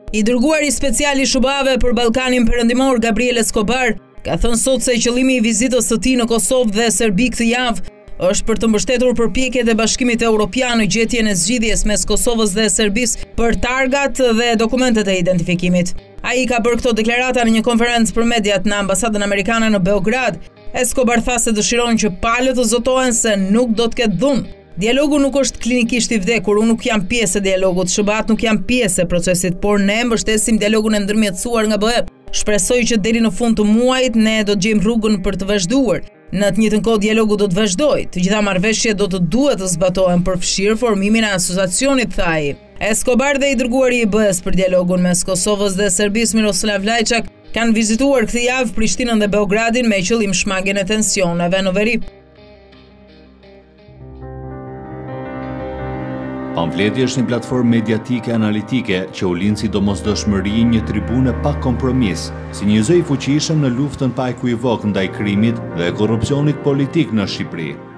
I dërguari special i SHBA-ve për Ballkanin Perëndimor Gabriel Escobar ka thënë sot se qëllimi i vizitës së tij në Kosovë dhe Serbi këtë javë është për të mbështetur përpjekjet e Bashkimit Evropian në gjetjen e zgjidhjes mes Kosovës dhe Serbisë për targat dhe dokumentet e identifikimit. Ai ka bërë këto deklarata në një konferencë për mediat në ambasadën amerikane në Beograd. Escobar tha se dëshiron që palët të zotohen se nuk do të ketë dhunë. Dialogu nuk është klinikisht i vdekur, unë nuk jam pjesë e dialogut, SHBA-t nuk jam pjesë e procesit, por ne mbështesim dialogun e ndërmjetësuar nga BE. Shpresoj që deri në fund të muajit ne do të gjejmë rrugën për të vazhduar. Në të njëjtën kohë dialogu do të vazhdojë. Të gjitha marrëveshjet do të duhet të zbatohen përfshirë formimin e asociacionit, tha ai. Escobar dhe i dërguari i BE-s për dialogun mes Kosovës dhe Serbisë Miroslav Lajçak kanë vizituar këtë javë Prishtinën dhe Beogradin me qëllim shmangjen e tensioneve në veri. Pamfleti është një platformë mediatike analitike që u lind si domosdoshmëri një tribune pa kompromis, si një zë i fuqishëm në luftën pa ekuivok ndaj krimit dhe korrupsionit politik në Shqipëri.